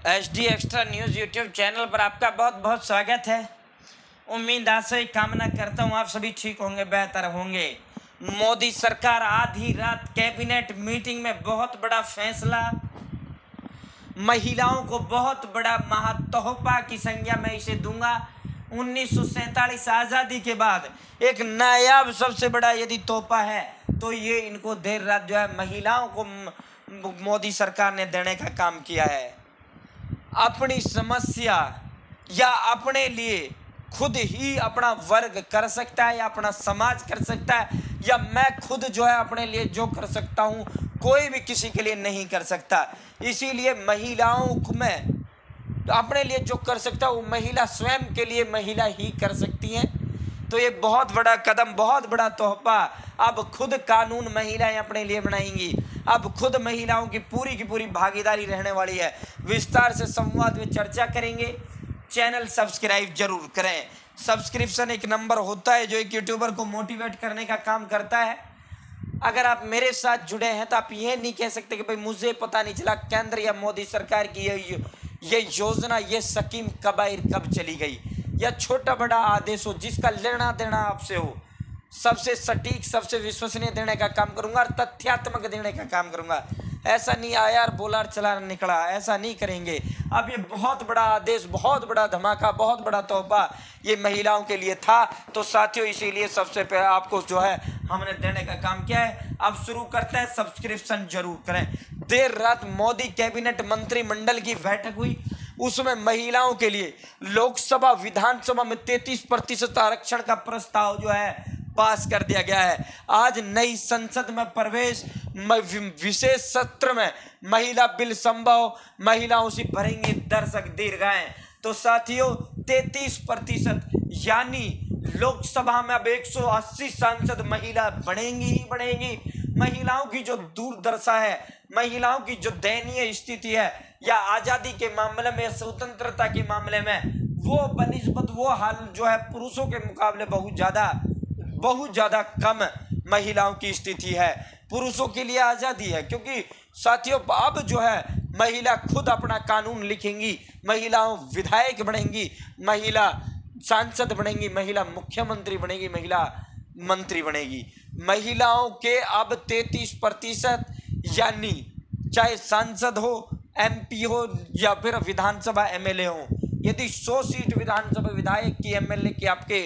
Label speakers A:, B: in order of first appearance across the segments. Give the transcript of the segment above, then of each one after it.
A: HD extra news YouTube channel पर आपका बहुत बहुत स्वागत है। उम्मीद आशा कामना करता हूँ आप सभी ठीक होंगे, बेहतर होंगे। मोदी सरकार आधी रात कैबिनेट मीटिंग में बहुत बड़ा फैसला, महिलाओं को बहुत बड़ा महातोहफा की संज्ञा मैं इसे दूंगा। 1947 आज़ादी के बाद एक नायाब सबसे बड़ा यदि तोहफा है तो ये इनको देर रात जो है महिलाओं को मोदी सरकार ने देने का काम किया है। अपनी समस्या या अपने लिए खुद ही अपना वर्ग कर सकता है या अपना समाज कर सकता है, या मैं खुद जो है अपने लिए जो कर सकता हूँ कोई भी किसी के लिए नहीं कर सकता। इसीलिए महिलाओं को मैं अपने लिए जो कर सकता हूँ महिला स्वयं के लिए महिला ही कर सकती हैं। तो ये बहुत बड़ा कदम, बहुत बड़ा तोहफा। अब खुद कानून महिलाएं अपने लिए बनाएंगी, अब खुद महिलाओं की पूरी भागीदारी रहने वाली है। विस्तार से संवाद में चर्चा करेंगे। चैनल सब्सक्राइब जरूर करें। सब्सक्रिप्शन एक नंबर होता है जो एक यूट्यूबर को मोटिवेट करने का काम करता है। अगर आप मेरे साथ जुड़े हैं तो आप ये नहीं कह सकते कि भाई मुझे पता नहीं चला केंद्र या मोदी सरकार की ये योजना, ये स्कीम कब चली गई, या छोटा बड़ा आदेश हो जिसका लेना देना आपसे हो, सबसे सटीक सबसे विश्वसनीय देने का काम करूंगा और तथ्यात्मक देने का काम करूंगा। ऐसा नहीं आया और बोलार चला निकला, ऐसा नहीं करेंगे। अब ये बहुत बड़ा आदेश, बहुत बड़ा धमाका, बहुत बड़ा तोहफा ये महिलाओं के लिए था। तो साथियों इसीलिए सबसे पहले आपको जो है हमने देने का काम किया है। अब शुरू करते हैं, सब्सक्रिप्शन जरूर करें। देर रात मोदी कैबिनेट मंत्रिमंडल की बैठक हुई, उसमें महिलाओं के लिए लोकसभा विधानसभा में 33% आरक्षण का प्रस्ताव जो है पास कर दिया गया है। आज नई संसद में प्रवेश, विशेष सत्र में महिला बिल संभव, महिलाओं से भरेंगे दर्शक दीर्घाएं। तो साथियों 33%, यानी लोकसभा में अब 180 सांसद महिला बढ़ेंगी ही बढ़ेंगी। महिलाओं की जो दुर्दशा है, महिलाओं की जो दयनीय स्थिति है, या आजादी के मामले में, स्वतंत्रता के मामले में, वो बनिस्बत वो हाल जो है पुरुषों के मुकाबले बहुत ज्यादा कम महिलाओं की स्थिति है। पुरुषों के लिए आजादी है क्योंकि साथियों अब जो है महिला खुद अपना कानून लिखेंगी, महिलाओं विधायक बनेंगी, महिला सांसद बनेंगी, महिला मुख्यमंत्री बनेगी, महिला मंत्री बनेगी। महिलाओं के अब 33%, यानी चाहे सांसद हो, MP हो या फिर विधानसभा MLA हो। यदि 100 सीट विधानसभा विधायक की MLA की आपके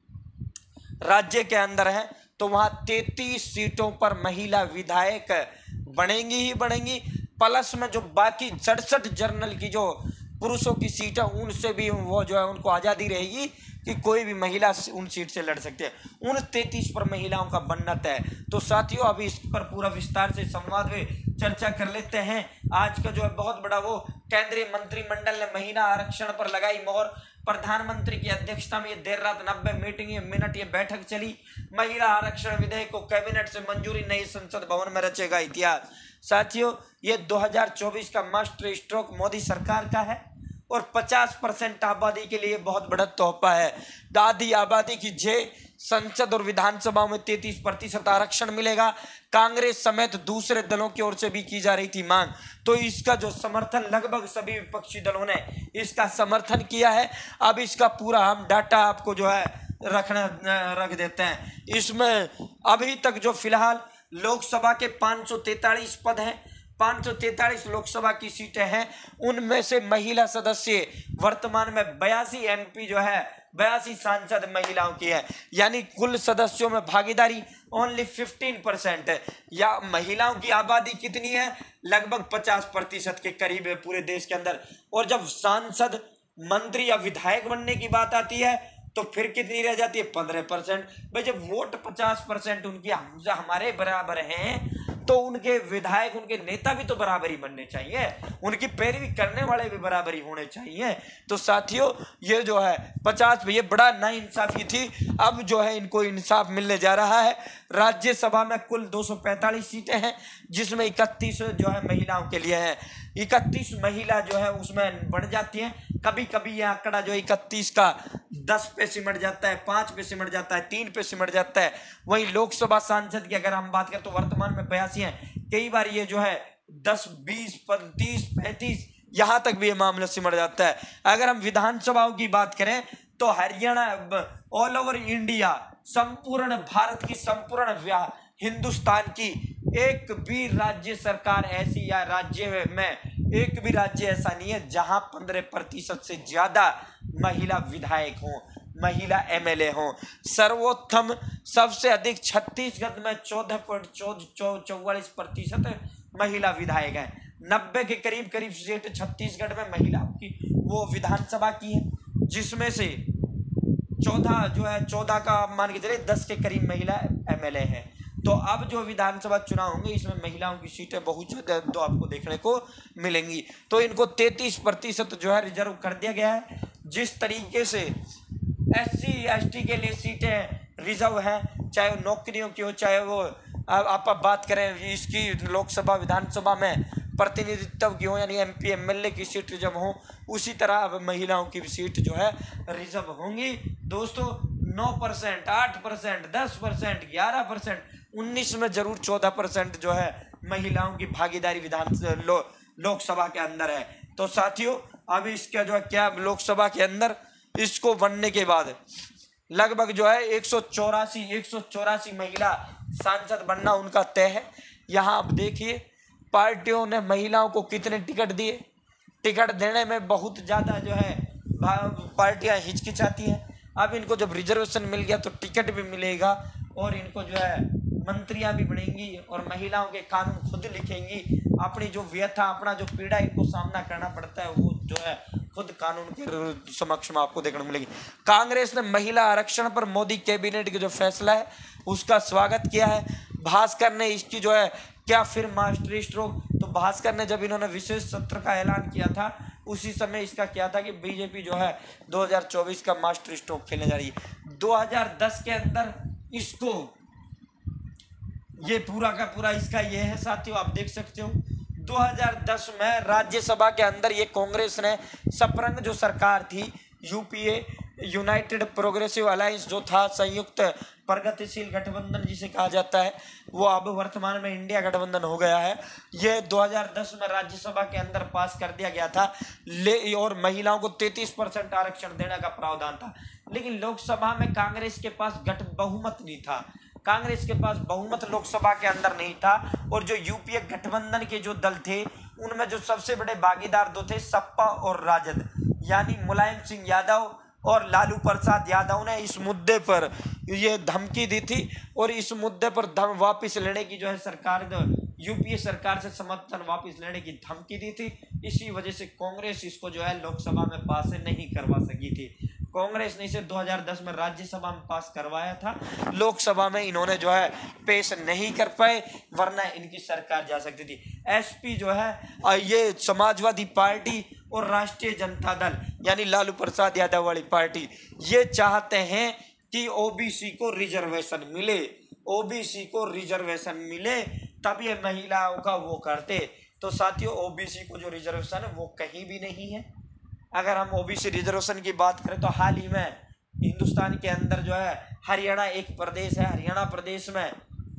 A: राज्य के अंदर है तो वहां 33 सीटों पर महिला विधायक बनेंगी ही बनेंगी। प्लस में जो बाकी 67 जनरल की जो पुरुषों की सीट है उनसे भी वो जो है उनको आज़ादी रहेगी कि कोई भी महिला उन सीट से लड़ सकते हैं। उन 33 पर महिलाओं का बनत है। तो साथियों अभी इस पर पूरा विस्तार से संवाद में चर्चा कर लेते हैं। आज का जो है बहुत बड़ा वो केंद्रीय मंत्रिमंडल ने महिला आरक्षण पर लगाई मोहर। प्रधानमंत्री की अध्यक्षता में ये देर रात 90 मिनट ये बैठक चली। महिला आरक्षण विधेयक को कैबिनेट से मंजूरी, नई संसद भवन में रचेगा इतिहास। साथियों ये 2024 का मास्टर स्ट्रोक मोदी सरकार का है और 50% आबादी के लिए बहुत बड़ा तोहफा है। आधी आबादी की संसद और विधानसभा में 33% आरक्षण मिलेगा। कांग्रेस समेत दूसरे दलों की ओर से भी की जा रही थी मांग, तो इसका जो समर्थन लगभग सभी विपक्षी दलों ने इसका समर्थन किया है। अब इसका पूरा हम डाटा आपको जो है रख देते हैं। इसमें अभी तक जो फिलहाल लोकसभा के 543 पद हैं, 543 लोकसभा की सीटें हैं, उनमें से महिला सदस्य वर्तमान में 82 MP जो है 82 सांसद महिलाओं की है, यानी कुल सदस्यों में भागीदारी ओनली 15% है। या महिलाओं की आबादी कितनी है? लगभग 50% के करीब है पूरे देश के अंदर। और जब सांसद, मंत्री या विधायक बनने की बात आती है तो फिर कितनी रह जाती है? 15%। भाई जब वोट 50% उनकी हमारे बराबर हैं तो उनके विधायक, उनके नेता भी तो बराबरी बनने चाहिए, उनकी पैरवी करने वाले भी बराबरी होने चाहिए। तो साथियों ये जो है 50, ये बड़ा नाइंसाफी थी। अब जो है इनको इंसाफ मिलने जा रहा है। राज्यसभा में कुल 245 सीटें हैं जिसमें 31 जो है महिलाओं के लिए है। 31 महिला जो है उसमें बढ़ जाती हैं। कभी कभी यह आंकड़ा जो 31 का 10 पे सिमट जाता है, 5 पे सिमट जाता है, 3 पे सिमट जाता है। वहीं लोकसभा सांसद की अगर हम बात करें तो वर्तमान में 82 हैं। कई बार ये जो है 10, 20, 30, 35 यहाँ तक भी ये मामला सिमट जाता है। अगर हम विधानसभाओं की बात करें तो हरियाणा, ऑल ओवर इंडिया, संपूर्ण भारत की, संपूर्ण हिंदुस्तान की एक भी राज्य सरकार ऐसी या राज्य में एक भी राज्य ऐसा नहीं है जहां 15% से ज्यादा महिला विधायक हों, महिला एमएलए हों। सर्वोत्तम सबसे अधिक छत्तीसगढ़ में 14.44% महिला विधायक हैं। 90 के करीब सीट छत्तीसगढ़ में महिला की वो विधानसभा की है, जिसमें से 14 का मान के चले 10 के करीब महिला एमएलए हैं। तो अब जो विधानसभा चुनाव होंगे इसमें महिलाओं की सीटें बहुत ज्यादा तो आपको देखने को मिलेंगी। तो इनको 33% जो है रिजर्व कर दिया गया है। जिस तरीके से SC ST के लिए सीटें रिजर्व हैं, चाहे वो नौकरियों की हो, चाहे वो आप बात करें इसकी लोकसभा विधानसभा में प्रतिनिधित्व की हो, यानी MP MLA की सीट रिजर्व हो, उसी तरह अब महिलाओं की भी सीट जो है रिजर्व होंगी। दोस्तों 9%, 8%, 10%, 11%, 19 में जरूर 14% जो है महिलाओं की भागीदारी लोकसभा के अंदर है। तो साथियों अब इसका जो है क्या लोकसभा के अंदर इसको बनने के बाद लगभग जो है 184 महिला सांसद बनना उनका तय है। यहाँ आप देखिए पार्टियों ने महिलाओं को कितने टिकट दिए। टिकट देने में बहुत ज़्यादा जो है पार्टियां हिचकिचाती हैं। अब इनको जब रिजर्वेशन मिल गया तो टिकट भी मिलेगा और इनको जो है मंत्रियां भी बनेंगी और महिलाओं के कानून खुद लिखेंगी। अपनी जो व्यथा, अपना जो पीड़ा इनको सामना करना पड़ता है वो जो है खुद कानून के समक्ष में आपको देखने को मिलेगी। कांग्रेस ने महिला आरक्षण पर मोदी कैबिनेट के जो फैसला है उसका स्वागत किया है। भास्कर ने इसकी जो है क्या फिर मास्टर स्ट्रोक, तो भास्कर ने जब इन्होंने विशेष सत्र का ऐलान किया था उसी समय इसका क्या था कि बीजेपी जो है 2024 का मास्टर स्ट्रोक खेलने जा रही है। 2010 के अंदर इसको ये पूरा का पूरा इसका ये है साथियों, आप देख सकते हो 2010 में राज्यसभा के अंदर ये कांग्रेस ने सपरंग जो सरकार थी यूपीए, यूनाइटेड प्रोग्रेसिव अलायंस जो था, संयुक्त प्रगतिशील गठबंधन जिसे कहा जाता है, वो अब वर्तमान में इंडिया गठबंधन हो गया है। ये 2010 में राज्यसभा के अंदर पास कर दिया गया था और महिलाओं को 33% आरक्षण देने का प्रावधान था। लेकिन लोकसभा में कांग्रेस के पास बहुमत नहीं था, कांग्रेस के पास बहुमत लोकसभा के अंदर नहीं था। और जो यूपीए गठबंधन के जो दल थे उनमें जो सबसे बड़े भागीदार दो थे सपा और राजद, यानी मुलायम सिंह यादव और लालू प्रसाद यादव ने इस मुद्दे पर ये धमकी दी थी और इस मुद्दे पर धम वापस लेने की जो है सरकार यूपीए सरकार से समर्थन वापस लेने की धमकी दी थी। इसी वजह से कांग्रेस इसको जो है लोकसभा में पास नहीं करवा सकी थी। कांग्रेस ने इसे 2010 में राज्यसभा में पास करवाया था, लोकसभा में इन्होंने जो है पेश नहीं कर पाए, वरना इनकी सरकार जा सकती थी। एसपी जो है ये समाजवादी पार्टी और राष्ट्रीय जनता दल यानी लालू प्रसाद यादव वाली पार्टी ये चाहते हैं कि ओबीसी को रिजर्वेशन मिले, ओबीसी को रिजर्वेशन मिले तब ये महिलाओं का वो करते। तो साथियों ओबीसी को जो रिजर्वेशन है वो कहीं भी नहीं है। अगर हम ओबीसी रिजर्वेशन की बात करें तो हाल ही में हिंदुस्तान के अंदर जो है हरियाणा एक प्रदेश है, हरियाणा प्रदेश में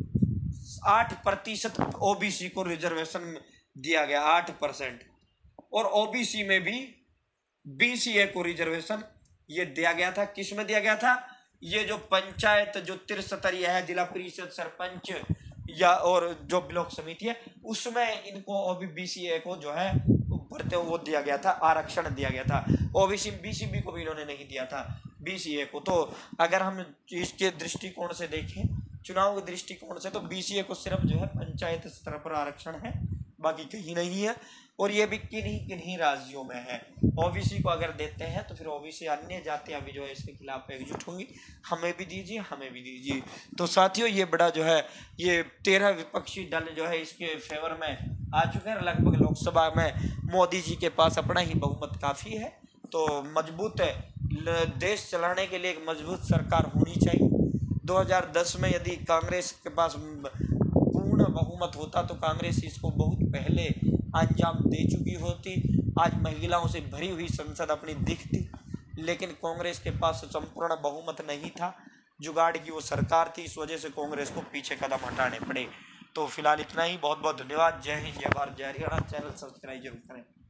A: 8% ओबीसी को रिजर्वेशन दिया गया, 8%। और ओबीसी में भी बीसीए को रिजर्वेशन ये दिया गया था। किस में दिया गया था? ये जो पंचायत जो त्रिस्तरीय है, जिला परिषद, सरपंच या और जो ब्लॉक समिति है उसमें इनको बीसीए को जो है ऊपर वो दिया गया था, आरक्षण दिया गया था। ओबीसी बीसीबी को भी इन्होंने नहीं दिया था, बीसीए को। तो अगर हम इसके दृष्टिकोण से देखें, चुनाव के दृष्टिकोण से, तो बीसीए को सिर्फ जो है पंचायत स्तर पर आरक्षण है, बाकी कहीं नहीं है। और ये भी किन्हीं राज्यों में है। ओबीसी को अगर देते हैं तो फिर ओबीसी अन्य जातियां भी जो है इसके खिलाफ एकजुट होंगी, हमें भी दीजिए, हमें भी दीजिए। तो साथियों ये बड़ा जो है ये 13 विपक्षी दल जो है इसके फेवर में आ चुके हैं। लगभग लोकसभा में मोदी जी के पास अपना ही बहुमत काफ़ी है। तो मजबूत देश चलाने के लिए एक मजबूत सरकार होनी चाहिए। 2010 में यदि कांग्रेस के पास पूर्ण बहुमत होता तो कांग्रेस इसको बहुत पहले अंजाम दे चुकी होती। आज महिलाओं से भरी हुई संसद अपनी दिखती, लेकिन कांग्रेस के पास संपूर्ण बहुमत नहीं था, जुगाड़ की वो सरकार थी, इस वजह से कांग्रेस को पीछे कदम हटाने पड़े। तो फिलहाल इतना ही, बहुत बहुत धन्यवाद। जय हिंद, जय भारत, जय हरियाणा। चैनल सब्सक्राइब जरूर करें।